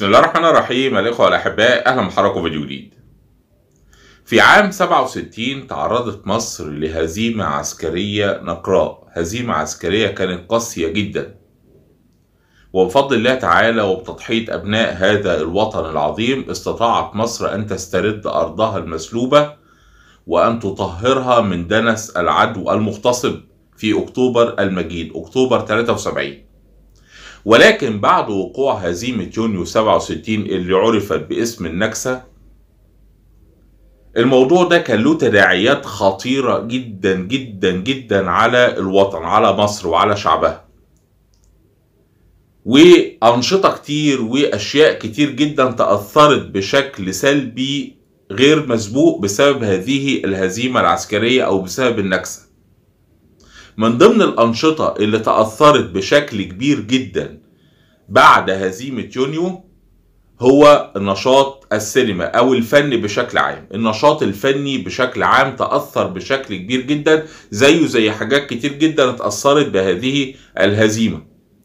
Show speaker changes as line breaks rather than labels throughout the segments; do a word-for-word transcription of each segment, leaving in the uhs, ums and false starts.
الله الرحمن الرحيم. الإخوة الأحباء، أهلا بحضراتكم فيديو جديد. في عام سبعة وستين تعرضت مصر لهزيمة عسكرية نقراء، هزيمة عسكرية كانت قاسية جدا، وبفضل الله تعالى وبتضحية أبناء هذا الوطن العظيم استطاعت مصر أن تسترد أرضها المسلوبة وأن تطهرها من دنس العدو المغتصب في أكتوبر المجيد، أكتوبر ثلاثة وسبعين. ولكن بعد وقوع هزيمة يونيو سبعة وستين اللي عرفت باسم النكسة، الموضوع ده كان له تداعيات خطيرة جدا جدا جدا على الوطن، على مصر وعلى شعبها، وأنشطة كتير وأشياء كتير جدا تأثرت بشكل سلبي غير مسبوق بسبب هذه الهزيمة العسكرية أو بسبب النكسة. من ضمن الأنشطة اللي تأثرت بشكل كبير جدا بعد هزيمة يونيو هو نشاط السينما أو الفن بشكل عام. النشاط الفني بشكل عام تأثر بشكل كبير جدا، زيه زي حاجات كتير جدا اتأثرت بهذه الهزيمة،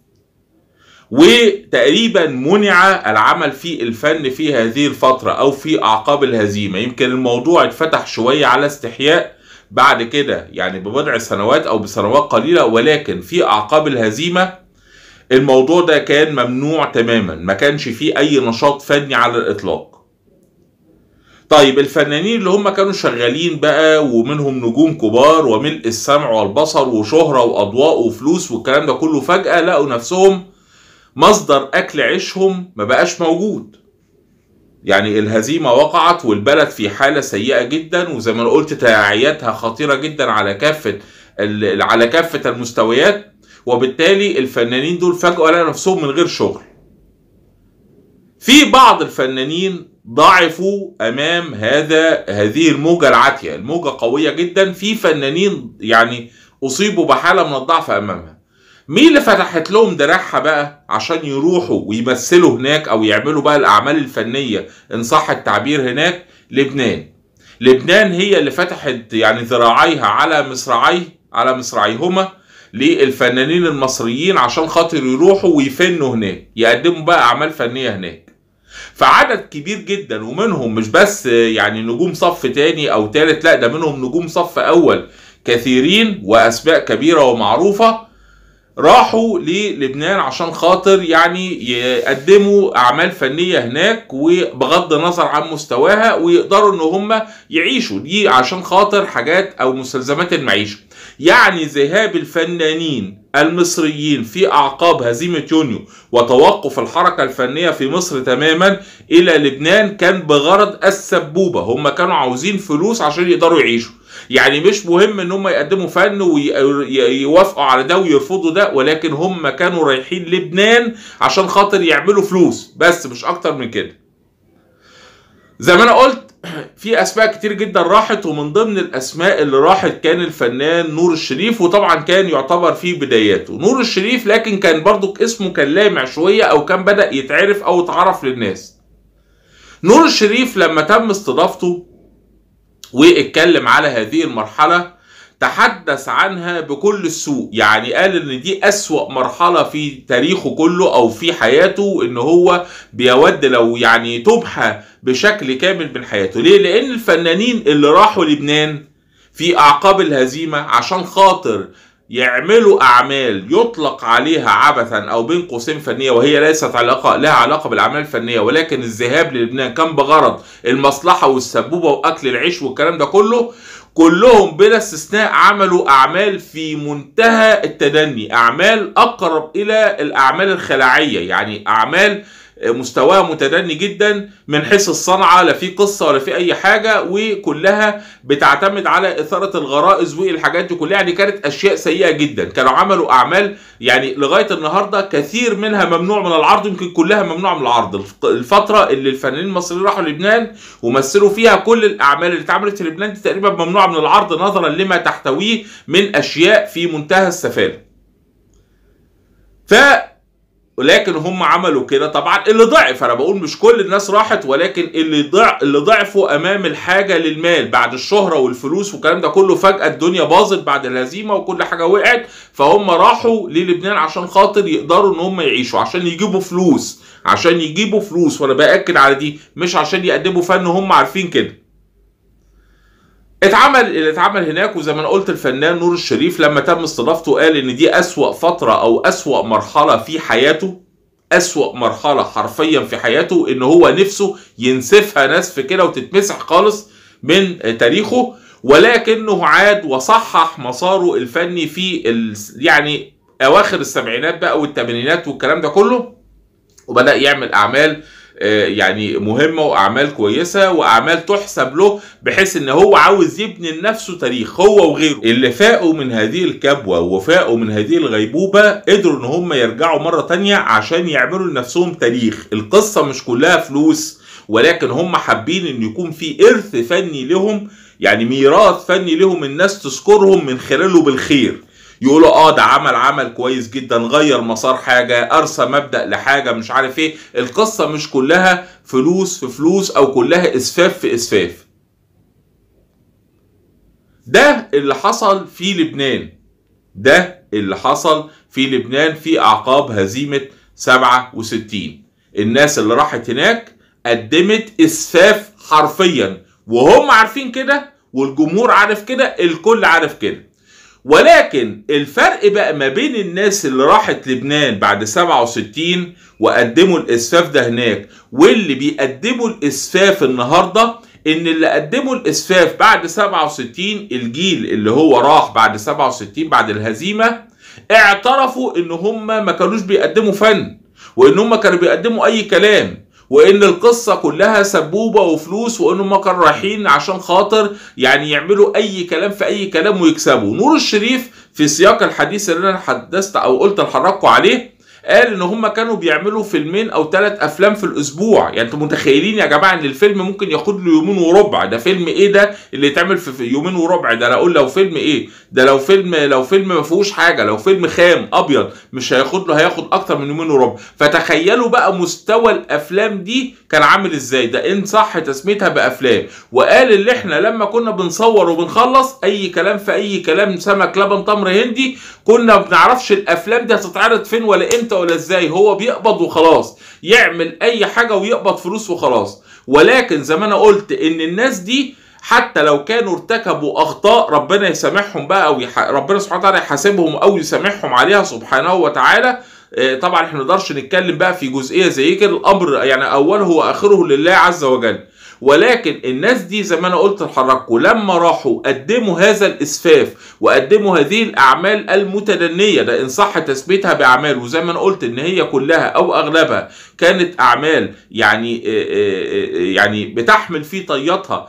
وتقريبا منع العمل في الفن في هذه الفترة أو في أعقاب الهزيمة. يمكن الموضوع اتفتح شوية على استحياء بعد كده، يعني ببضع سنوات أو بسنوات قليلة، ولكن في أعقاب الهزيمة الموضوع ده كان ممنوع تماما، ما كانش فيه أي نشاط فني على الإطلاق. طيب الفنانين اللي هم كانوا شغالين بقى ومنهم نجوم كبار وملء السمع والبصر وشهرة وأضواء وفلوس والكلام ده كله، فجأة لقوا نفسهم مصدر أكل عيشهم ما بقاش موجود. يعني الهزيمة وقعت والبلد في حالة سيئة جدا، وزي ما قلت تداعياتها خطيرة جدا على كافة على كافة المستويات، وبالتالي الفنانين دول فجأة لقوا نفسهم من غير شغل. في بعض الفنانين ضعفوا امام هذا هذه الموجة العاتية، الموجة قوية جدا. في فنانين يعني اصيبوا بحالة من الضعف امامها. مين اللي فتحت لهم دراعها بقى عشان يروحوا ويمثلوا هناك او يعملوا بقى الاعمال الفنية ان صح التعبير هناك؟ لبنان. لبنان هي اللي فتحت يعني ذراعيها على مصراعي على مصراعيهما للفنانين المصريين عشان خاطر يروحوا ويفنوا هناك، يقدموا بقى اعمال فنية هناك. فعدد كبير جدا، ومنهم مش بس يعني نجوم صف تاني او تالت، لا ده منهم نجوم صف اول كثيرين واسماء كبيرة ومعروفة، راحوا للبنان عشان خاطر يعني يقدموا اعمال فنية هناك، وبغض النظر عن مستواها ويقدروا ان هم يعيشوا دي عشان خاطر حاجات او مستلزمات المعيشة. يعني ذهاب الفنانين المصريين في اعقاب هزيمة يونيو وتوقف الحركة الفنية في مصر تماما الى لبنان كان بغرض السبوبة. هم كانوا عاوزين فلوس عشان يقدروا يعيشوا، يعني مش مهم ان هم يقدموا فن ويوافقوا على ده ويرفضوا ده، ولكن هم كانوا رايحين لبنان عشان خاطر يعملوا فلوس بس، مش اكتر من كده. زي ما انا قلت في اسماء كتير جدا راحت، ومن ضمن الاسماء اللي راحت كان الفنان نور الشريف، وطبعا كان يعتبر في بداياته نور الشريف، لكن كان برضو اسمه كان لامع شوية او كان بدأ يتعرف او اتعرف للناس. نور الشريف لما تم استضافته واتكلم على هذه المرحلة تحدث عنها بكل السوء، يعني قال ان دي اسوأ مرحلة في تاريخه كله او في حياته، ان هو بيود لو يعني تمحى بشكل كامل من حياته. ليه؟ لان الفنانين اللي راحوا لبنان في اعقاب الهزيمة عشان خاطر يعملوا اعمال يطلق عليها عبثا او بين قوسين فنيه، وهي ليست علاقه لها علاقه بالاعمال الفنيه، ولكن الذهاب للبنان كان بغرض المصلحه والسبوبه واكل العيش والكلام ده كله. كلهم بلا استثناء عملوا اعمال في منتهى التدني، اعمال اقرب الى الاعمال الخلاعيه، يعني اعمال مستواها متدني جدا من حيث الصنعة، لا في قصة ولا في اي حاجة، وكلها بتعتمد على اثارة الغرائز والحاجات دي كلها. يعني كانت اشياء سيئة جدا. كانوا عملوا اعمال يعني لغاية النهاردة كثير منها ممنوع من العرض، يمكن كلها ممنوع من العرض. الفترة اللي الفنانين المصريين راحوا لبنان ومثلوا فيها كل الاعمال اللي اتعملت في لبنان دي تقريبا ممنوعة من العرض نظرا لما تحتويه من اشياء في منتهى السفالة. ف ولكن هم عملوا كده طبعا اللي ضعف، انا بقول مش كل الناس راحت، ولكن اللي ضع اللي ضعفوا امام الحاجه للمال بعد الشهره والفلوس والكلام ده كله، فجاه الدنيا باظت بعد الهزيمه وكل حاجه وقعت، فهم راحوا للبنان عشان خاطر يقدروا ان هم يعيشوا، عشان يجيبوا فلوس، عشان يجيبوا فلوس، وانا باكد على دي، مش عشان يقدموا فن، هم عارفين كده. اتعمل اللي اتعمل هناك، وزي ما انا قلت الفنان نور الشريف لما تم استضافته قال ان دي اسوأ فترة او اسوأ مرحلة في حياته، اسوأ مرحلة حرفيا في حياته، ان هو نفسه ينسفها نسف كده وتتمسح خالص من تاريخه، ولكنه عاد وصحح مساره الفني في ال... يعني اواخر السبعينات بقى والثمانينات والكلام ده كله، وبدأ يعمل اعمال يعني مهمة واعمال كويسة واعمال تحسب له، بحيث ان هو عاوز يبني لنفسه تاريخ هو وغيره. اللي فاقوا من هذه الكبوة وفاقوا من هذه الغيبوبة قدروا ان هم يرجعوا مرة تانية عشان يعملوا لنفسهم تاريخ. القصة مش كلها فلوس، ولكن هم حابين ان يكون في ارث فني لهم، يعني ميراث فني لهم الناس تذكرهم من خلاله بالخير، يقولوا اه ده عمل عمل كويس جدا، غير مسار حاجة، ارسى مبدأ لحاجة، مش عارف ايه. القصة مش كلها فلوس في فلوس او كلها اسفاف في اسفاف. ده اللي حصل في لبنان، ده اللي حصل في لبنان في اعقاب هزيمة سبعة وستين. الناس اللي راحت هناك قدمت اسفاف حرفيا، وهم عارفين كده، والجمهور عارف كده، الكل عارف كده. ولكن الفرق بقى ما بين الناس اللي راحت لبنان بعد سبعة وستين وقدموا الاسفاف ده هناك، واللي بيقدموا الاسفاف النهارده، ان اللي قدموا الاسفاف بعد سبعة وستين، الجيل اللي هو راح بعد سبعة وستين بعد الهزيمه، اعترفوا ان هم ما كانوش بيقدموا فن، وان هم كانوا بيقدموا اي كلام، وان القصه كلها سبوبه وفلوس، وانهم كانوا رايحين عشان خاطر يعني يعملوا اي كلام في اي كلام ويكسبوا. نور الشريف في سياق الحديث اللي انا حدثت او قلت لحضراتكم عليه، قال ان هم كانوا بيعملوا فيلمين او ثلاث افلام في الاسبوع. يعني انتوا متخيلين يا جماعه ان الفيلم ممكن ياخد له يومين وربع؟ ده فيلم ايه ده اللي يتعمل في يومين وربع؟ ده انا اقول لو فيلم ايه ده، لو فيلم لو فيلم ما فيهوش حاجه، لو فيلم خام ابيض مش هياخد له، هياخد اكتر من يومين وربع. فتخيلوا بقى مستوى الافلام دي كان عامل ازاي، ده ان صح تسميتها بافلام. وقال اللي احنا لما كنا بنصور وبنخلص اي كلام في اي كلام، سمك لبن تمر هندي، كنا ما بنعرفش الافلام دي هتتعرض فين ولا امتى ولا ازاي، هو بيقبض وخلاص، يعمل اي حاجه ويقبض فلوس وخلاص. ولكن زي ما انا قلت ان الناس دي حتى لو كانوا ارتكبوا اخطاء ربنا يسامحهم بقى، او يح... ربنا سبحانه وتعالى يحاسبهم او يسامحهم عليها سبحانه وتعالى. طبعا احنا ما نقدرش نتكلم بقى في جزئيه زي كده، الامر يعني اوله واخره لله عز وجل. ولكن الناس دي زي ما انا قلت لحضراتكم لما راحوا قدموا هذا الاسفاف وقدموا هذه الاعمال المتدنيه، ده ان صح تثبيتها باعمال، وزي ما انا قلت ان هي كلها او اغلبها كانت اعمال يعني يعني بتحمل في طياتها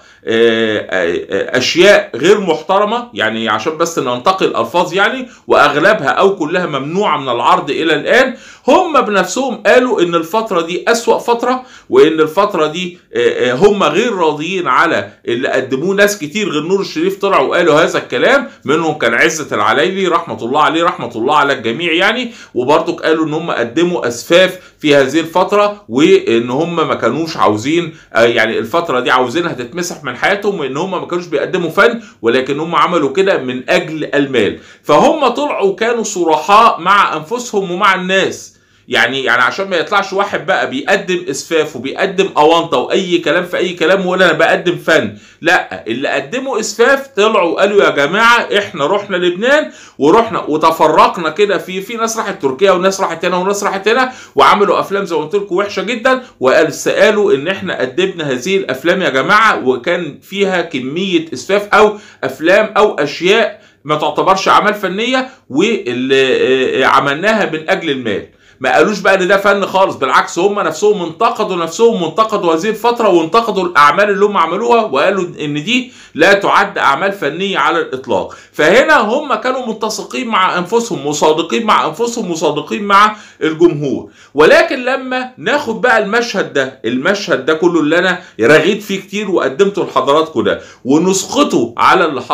اشياء غير محترمه، يعني عشان بس ننتقي الالفاظ يعني، واغلبها او كلها ممنوعه من العرض الى الان. هم بنفسهم قالوا ان الفتره دي اسوأ فتره، وان الفتره دي هم غير راضيين على اللي قدموه. ناس كتير غير نور الشريف طلعوا وقالوا هذا الكلام، منهم كان عزت العلايلي رحمه الله عليه، رحمه الله على الجميع يعني، وبرضك قالوا ان هم قدموا اسفاف في هذه الفتره، وان هم ما كانوش عاوزين يعني الفتره دي عاوزينها تتمسح من حياتهم، وان هم ما كانوش بيقدموا فن، ولكن هم عملوا كده من اجل المال. فهم طلعوا كانوا صرحاء مع انفسهم ومع الناس، يعني يعني عشان ما يطلعش واحد بقى بيقدم اسفاف وبيقدم اونطه واي كلام في اي كلام ويقول انا بقدم فن. لا، اللي قدموا اسفاف طلعوا وقالوا يا جماعه احنا رحنا لبنان ورحنا وتفرقنا كده، في في ناس راحت تركيا وناس راحت هنا وناس راحت هنا وعملوا افلام زي ما قلت لكم وحشه جدا، وقالوا ان احنا قدمنا هذه الافلام يا جماعه وكان فيها كميه اسفاف او افلام او اشياء ما تعتبرش اعمال فنيه واللي عملناها من اجل المال. ما قالوش بقى ان ده فن خالص، بالعكس هم نفسهم انتقدوا نفسهم وانتقدوا هذه الفتره وانتقدوا الاعمال اللي هم عملوها، وقالوا ان دي لا تعد اعمال فنيه على الاطلاق. فهنا هم كانوا متسقين مع انفسهم، مصادقين مع انفسهم، مصادقين مع الجمهور. ولكن لما ناخد بقى المشهد ده، المشهد ده كله اللي انا رغيت فيه كتير وقدمته لحضراتكم ده، ونسقطه على اللي حصل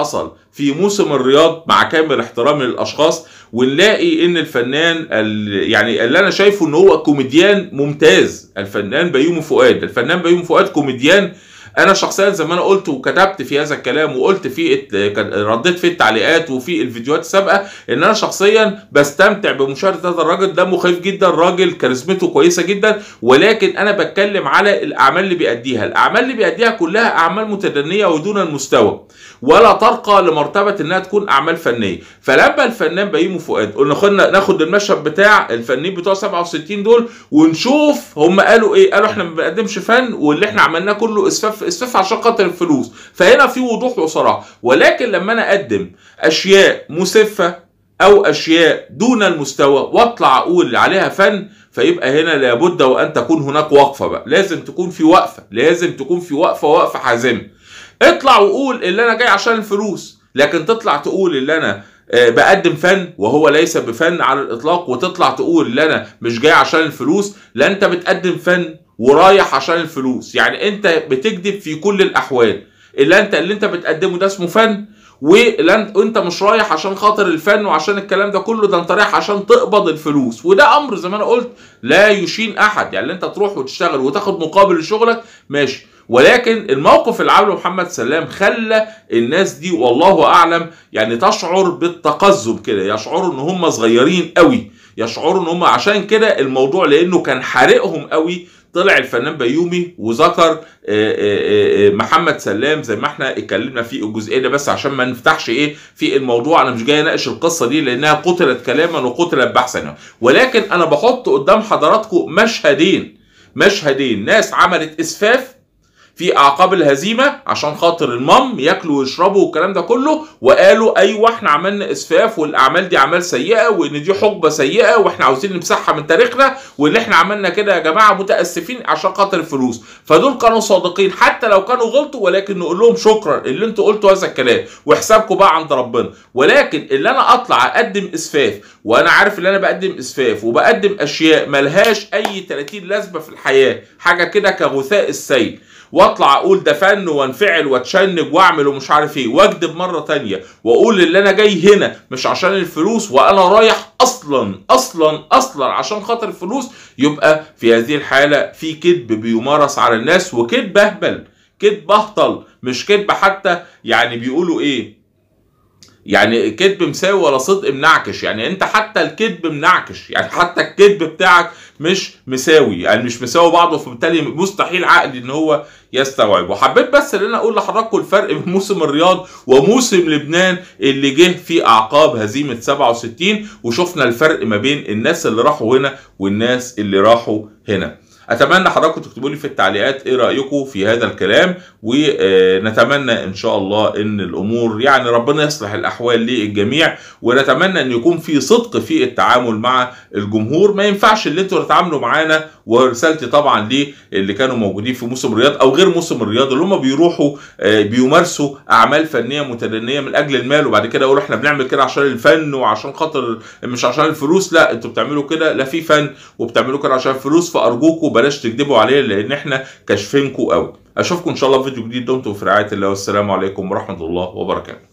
في موسم الرياض مع كامل احترامي للاشخاص، ونلاقي ان الفنان يعني اللي انا شايفه ان هو كوميديان ممتاز، الفنان بيومي فؤاد. الفنان بيومي فؤاد كوميديان، انا شخصيا زي ما انا قلت وكتبت في هذا الكلام وقلت في رديت في التعليقات وفي الفيديوهات السابقه ان انا شخصيا بستمتع بمشاهده هذا الراجل. دمه خفيف جدا، راجل كاريزمته كويسه جدا، ولكن انا بتكلم على الاعمال اللي بيأديها. الاعمال اللي بيأديها كلها اعمال متدنيه ودون المستوى، ولا ترقى لمرتبه انها تكون اعمال فنيه. فلما الفنان بيومي فؤاد قلنا خدنا ناخد المشهد بتاع الفنانين بتوع سبعة وستين دول ونشوف هم قالوا ايه. قالوا احنا ما بنقدمش فن، واللي احنا عملناه كله اسفاف اسفاف عشان خاطر الفلوس. فهنا في وضوح وصراحه. ولكن لما انا اقدم اشياء مسفه او اشياء دون المستوى واطلع اقول عليها فن، فيبقى هنا لابد وان تكون هناك وقفه. بقى لازم تكون في وقفه، لازم تكون في وقفه وقفه حازمه. اطلع وقول اللي انا جاي عشان الفلوس، لكن تطلع تقول اللي انا بقدم فن وهو ليس بفن على الاطلاق، وتطلع تقول اللي انا مش جاي عشان الفلوس، لا انت بتقدم فن ورايح عشان الفلوس. يعني انت بتكذب في كل الاحوال. اللي انت اللي انت بتقدمه ده اسمه فن، وانت مش رايح عشان خاطر الفن وعشان الكلام ده كله، ده انت رايح عشان تقبض الفلوس. وده امر زي ما انا قلت لا يشين احد. يعني انت تروح وتشتغل وتاخد مقابل لشغلك ماشي، ولكن الموقف اللي عمله محمد سلام خلى الناس دي والله اعلم يعني تشعر بالتقزم كده، يشعروا ان هم صغيرين قوي، يشعروا ان هم عشان كده الموضوع لانه كان حارقهم قوي. طلع الفنان بيومي وذكر محمد سلام زي ما احنا اتكلمنا في الجزئيه ده، بس عشان ما نفتحش ايه في الموضوع. انا مش جاي اناقش القصه دي لانها قتلت كلاما وقتلت بحثا، ولكن انا بحط قدام حضراتكم مشهدين مشهدين ناس عملت اسفاف في اعقاب الهزيمه عشان خاطر المام ياكلوا ويشربوا والكلام ده كله، وقالوا ايوه احنا عملنا اسفاف والاعمال دي اعمال سيئه وان دي حقبه سيئه واحنا عاوزين نمسحها من تاريخنا، واللي احنا عملنا كده يا جماعه متاسفين عشان خاطر الفلوس. فدول كانوا صادقين حتى لو كانوا غلطوا، ولكن نقول لهم شكرا اللي انتوا قلتوا هذا الكلام وحسابكم بقى عند ربنا. ولكن اللي انا اطلع اقدم اسفاف وانا عارف ان انا بقدم اسفاف وبقدم اشياء ملهاش اي ثلاثين لازمه في الحياه، حاجه كده كغثاء السيل، واطلع اقول ده فن وانفعل واتشنج واعمل ومش عارف ايه، واكذب مره تانية واقول اللي انا جاي هنا مش عشان الفلوس وانا رايح اصلا اصلا اصلا عشان خاطر الفلوس، يبقى في هذه الحاله في كذب بيمارس على الناس، وكذب اهبل، كذب اهطل، مش كذب حتى يعني بيقولوا ايه يعني كذب مساوي ولا صدق منعكش. يعني انت حتى الكذب منعكش، يعني حتى الكذب بتاعك مش مساوي، يعني مش مساوي بعضه، فبالتالي مستحيل عقلي ان هو يستوعب. وحبيت بس ان انا اقول لحضراتكم الفرق بين موسم الرياض وموسم لبنان اللي جه في اعقاب هزيمه سبعة وستين، وشفنا الفرق ما بين الناس اللي راحوا هنا والناس اللي راحوا هنا. اتمنى حضراتكم تكتبوا لي في التعليقات ايه رايكم في هذا الكلام، ونتمنى ان شاء الله ان الامور يعني ربنا يصلح الاحوال للجميع، ونتمنى ان يكون في صدق في التعامل مع الجمهور. ما ينفعش اللي انتوا تتعاملوا معانا، ورسالتي طبعا ليه اللي كانوا موجودين في موسم الرياض او غير موسم الرياض اللي هم بيروحوا بيمارسوا اعمال فنيه متدنيه من اجل المال، وبعد كده يقولوا احنا بنعمل كده عشان الفن وعشان خاطر مش عشان الفلوس. لا، انتوا بتعملوا كده لا في فن وبتعملوا كده عشان الفلوس، فارجوكم بلاش تكذبوا عليه لان احنا كاشفينكم قوي. اشوفكم ان شاء الله في فيديو جديد. دمتم في رعايه الله، والسلام عليكم ورحمه الله وبركاته.